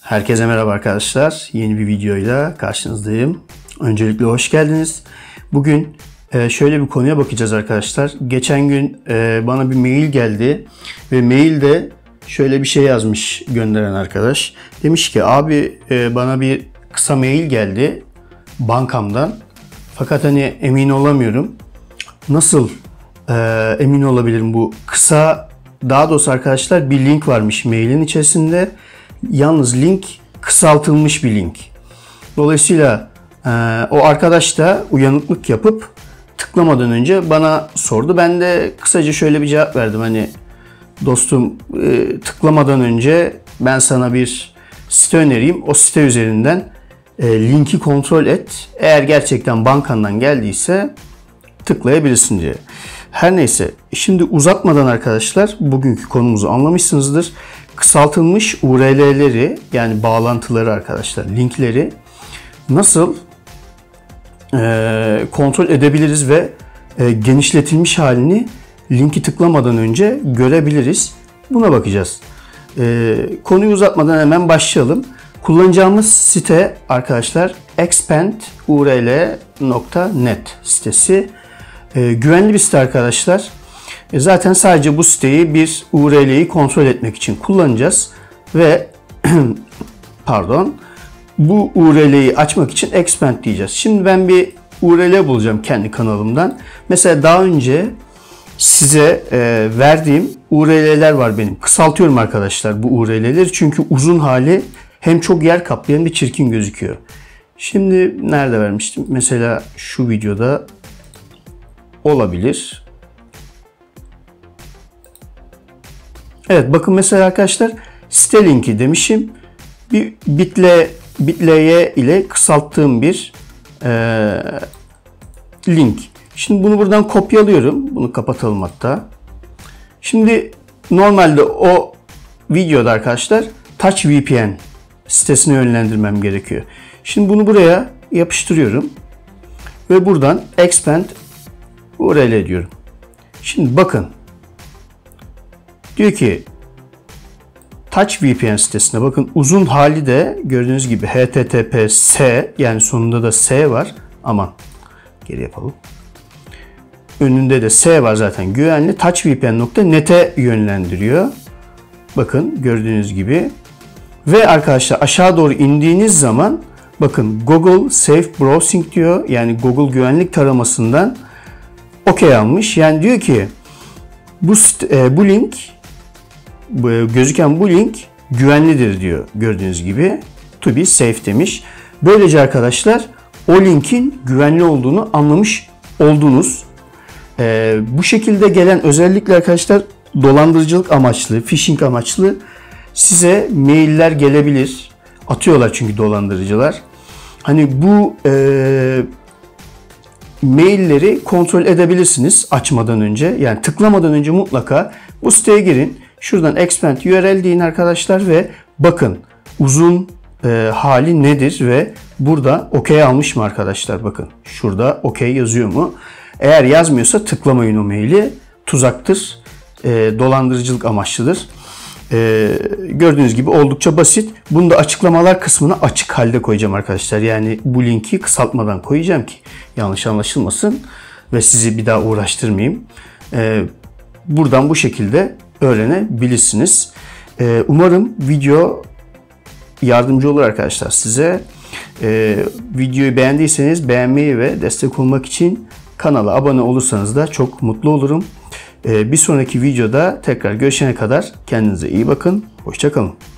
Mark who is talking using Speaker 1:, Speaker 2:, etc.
Speaker 1: Herkese merhaba arkadaşlar. Yeni bir videoyla karşınızdayım. Öncelikle hoş geldiniz. Bugün şöyle bir konuya bakacağız arkadaşlar. Geçen gün bana bir mail geldi ve mailde şöyle bir şey yazmış gönderen arkadaş. Demiş ki abi bana bir kısa mail geldi bankamdan. Fakat emin olamıyorum. Nasıl emin olabilirim bu kısa? Daha doğrusu arkadaşlar bir link varmış mailin içerisinde. Yalnız link kısaltılmış bir link. Dolayısıyla o arkadaş da uyanıklık yapıp tıklamadan önce bana sordu. Ben de kısaca şöyle bir cevap verdim. Dostum tıklamadan önce ben sana bir site önereyim. O site üzerinden linki kontrol et. Eğer gerçekten bankandan geldiyse tıklayabilirsin diye. Her neyse, şimdi uzatmadan arkadaşlar bugünkü konumuzu anlamışsınızdır. Kısaltılmış URL'leri yani bağlantıları arkadaşlar, linkleri nasıl kontrol edebiliriz ve genişletilmiş halini linki tıklamadan önce görebiliriz. Buna bakacağız. Konuyu uzatmadan hemen başlayalım. Kullanacağımız site arkadaşlar expandurl.net sitesi. Güvenli bir site arkadaşlar. Zaten sadece bu siteyi bir URL'yi kontrol etmek için kullanacağız ve bu URL'yi açmak için expand diyeceğiz. Şimdi ben bir URL bulacağım kendi kanalımdan. Mesela daha önce size verdiğim URL'ler var benim. Kısaltıyorum arkadaşlar bu URL'leri çünkü uzun hali hem çok yer kaplayan bir çirkin gözüküyor. Şimdi nerede vermiştim? Mesela şu videoda olabilir. Evet, bakın mesela arkadaşlar site linki demişim. Bir bitly ile kısalttığım bir link. Şimdi bunu buradan kopyalıyorum. Bunu kapatalım hatta. Şimdi normalde o videoda arkadaşlar TouchVPN sitesine yönlendirmem gerekiyor. Şimdi bunu buraya yapıştırıyorum. Ve buradan expand URL diyorum. Şimdi bakın. Diyor ki TouchVPN sitesine bakın, uzun hali de gördüğünüz gibi https yani sonunda da s var. Aman geri yapalım. Önünde de s var zaten. Güvenli touchvpn.net'e yönlendiriyor. Bakın gördüğünüz gibi. Ve arkadaşlar aşağı doğru indiğiniz zaman bakın Google Safe Browsing diyor. Yani Google güvenlik taramasından OK almış. Yani diyor ki bu link gözüken bu link güvenlidir diyor. Gördüğünüz gibi to be safe demiş. Böylece arkadaşlar o linkin güvenli olduğunu anlamış oldunuz. Bu şekilde gelen özellikle arkadaşlar dolandırıcılık amaçlı, phishing amaçlı size mailler gelebilir. Atıyorlar çünkü dolandırıcılar. Bu mailleri kontrol edebilirsiniz açmadan önce. Yani tıklamadan önce mutlaka bu siteye girin. Şuradan expand URL deyin arkadaşlar ve bakın uzun hali nedir ve burada OK almış mı arkadaşlar, bakın şurada OK yazıyor mu? Eğer yazmıyorsa tıklamayın o maili, tuzaktır, dolandırıcılık amaçlıdır. Gördüğünüz gibi oldukça basit. Bunu da açıklamalar kısmına açık halde koyacağım arkadaşlar. Yani bu linki kısaltmadan koyacağım ki yanlış anlaşılmasın ve sizi bir daha uğraştırmayayım. Buradan bu şekilde öğrenebilirsiniz. Umarım video yardımcı olur arkadaşlar size. Videoyu beğendiyseniz beğenmeyi ve destek olmak için kanala abone olursanız da çok mutlu olurum. Bir sonraki videoda tekrar görüşene kadar kendinize iyi bakın. Hoşça kalın.